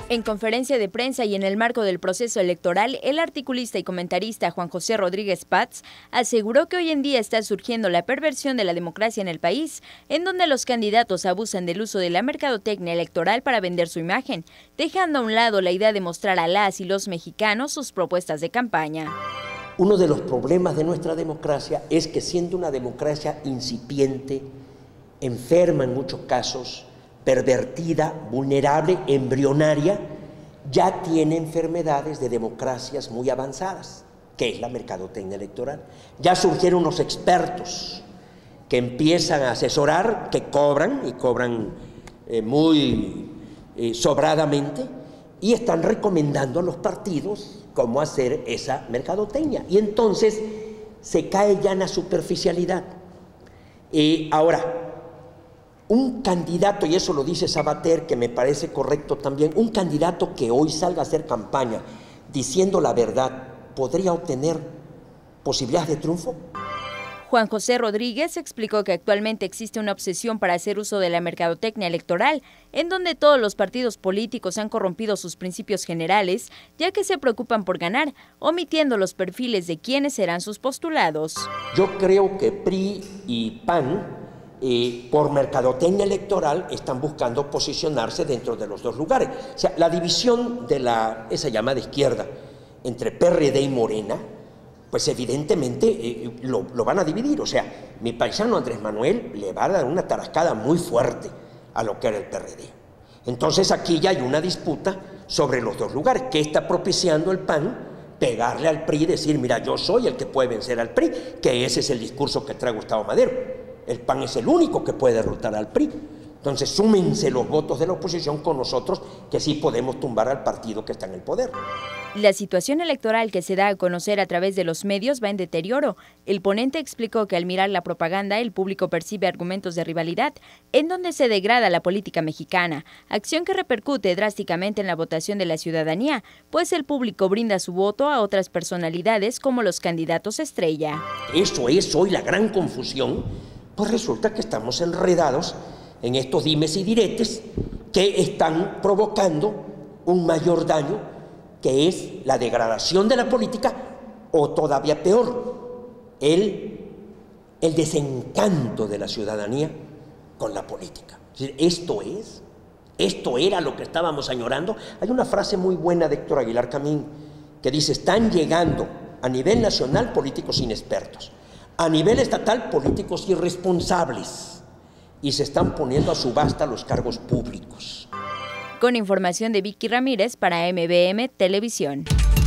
En conferencia de prensa y en el marco del proceso electoral, el articulista y comentarista Juan José Rodríguez Paz aseguró que hoy en día está surgiendo la perversión de la democracia en el país, en donde los candidatos abusan del uso de la mercadotecnia electoral para vender su imagen, dejando a un lado la idea de mostrar a las y los mexicanos sus propuestas de campaña. Uno de los problemas de nuestra democracia es que, siendo una democracia incipiente, enferma en muchos casos, pervertida, vulnerable, embrionaria, ya tiene enfermedades de democracias muy avanzadas, que es la mercadotecnia electoral. Ya surgieron unos expertos que empiezan a asesorar, que cobran, y cobran muy sobradamente, y están recomendando a los partidos cómo hacer esa mercadotecnia. Y entonces se cae ya en la superficialidad. Ahora, un candidato, y eso lo dice Sabater, que me parece correcto también, un candidato que hoy salga a hacer campaña diciendo la verdad, ¿podría obtener posibilidades de triunfo? Juan José Rodríguez explicó que actualmente existe una obsesión para hacer uso de la mercadotecnia electoral, en donde todos los partidos políticos han corrompido sus principios generales, ya que se preocupan por ganar, omitiendo los perfiles de quienes serán sus postulados. Yo creo que PRI y PAN, por mercadotecnia electoral, están buscando posicionarse dentro de los dos lugares. O sea, la división de esa llamada izquierda entre PRD y Morena, pues evidentemente lo van a dividir. O sea, mi paisano Andrés Manuel le va a dar una tarascada muy fuerte a lo que era el PRD. Entonces aquí ya hay una disputa sobre los dos lugares. ¿Qué está propiciando el PAN? Pegarle al PRI y decir, mira, yo soy el que puede vencer al PRI, que ese es el discurso que trae Gustavo Madero. El PAN es el único que puede derrotar al PRI. Entonces súmense los votos de la oposición con nosotros, que sí podemos tumbar al partido que está en el poder. La situación electoral que se da a conocer a través de los medios va en deterioro. El ponente explicó que al mirar la propaganda, el público percibe argumentos de rivalidad, en donde se degrada la política mexicana, acción que repercute drásticamente en la votación de la ciudadanía, pues el público brinda su voto a otras personalidades como los candidatos estrella. Eso es hoy la gran confusión, pues resulta que estamos enredados en estos dimes y diretes que están provocando un mayor daño, que es la degradación de la política, o todavía peor, el desencanto de la ciudadanía con la política. Es decir, esto era lo que estábamos añorando. Hay una frase muy buena de Héctor Aguilar Camín que dice: están llegando a nivel nacional políticos inexpertos, a nivel estatal políticos irresponsables, y se están poniendo a subasta los cargos públicos. Con información de Vicky Ramírez para MBM Televisión.